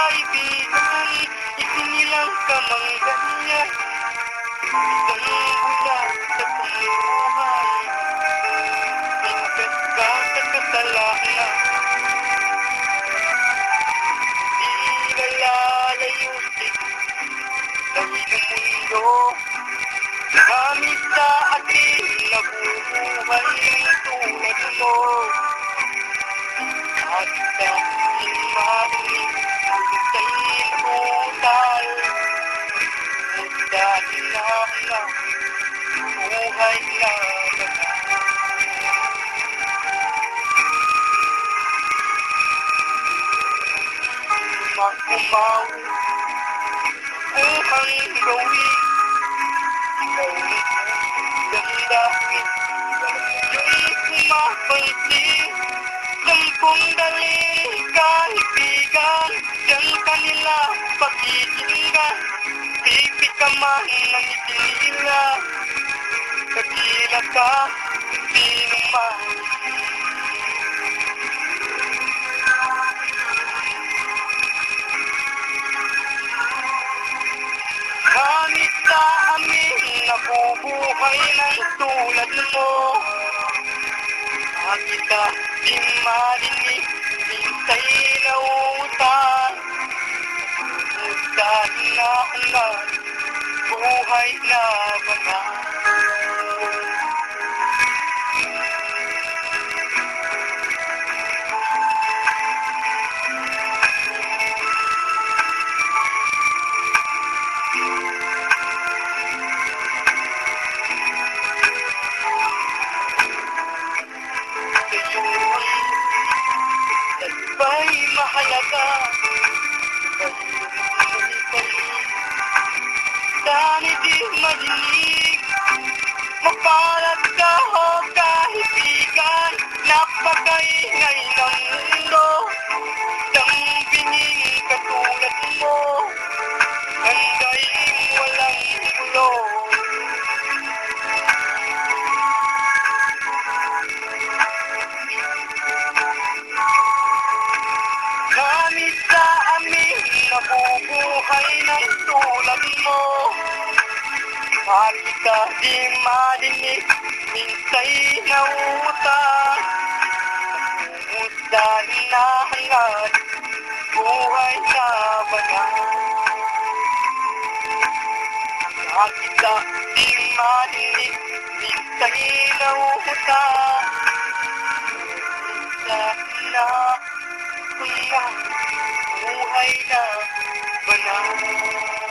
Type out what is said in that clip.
kaibigan, isinilang ka mang ganyan. Isang mula sa tumuhan, hinggat ka sa kasalanan. Di nalalayusin dahil ang mundo kami sa atin nabubuhay ng tulad mo. At sa imahin sa'y nabutal, dahil na buhay na makumaw ang gawin. Ikaw gandawin yung kumapansin. Sampung daling kaibigan, diyan kanila pag-iingan. Pipit ka man ng itinila, kagila ka, sino man. Kami sa amin nabubuhay ng tulad mo. Kita di marinig, minsay nauutan. Dahil na ulan, buhay na banal. Sabay mahalaga, dami di madinig. Mapalad ka o kaibigan, napakaingay ng mundo. Dambingin katulad mo, handaing walang gulo. Kami sa amin nabubuhay ng tulad mo. Makita di marinig, minsay nauutan. Dahil na hangad, buhay na banal. Makita di marinig, minsay nauutan. Dahil na hangad, buhay na banal.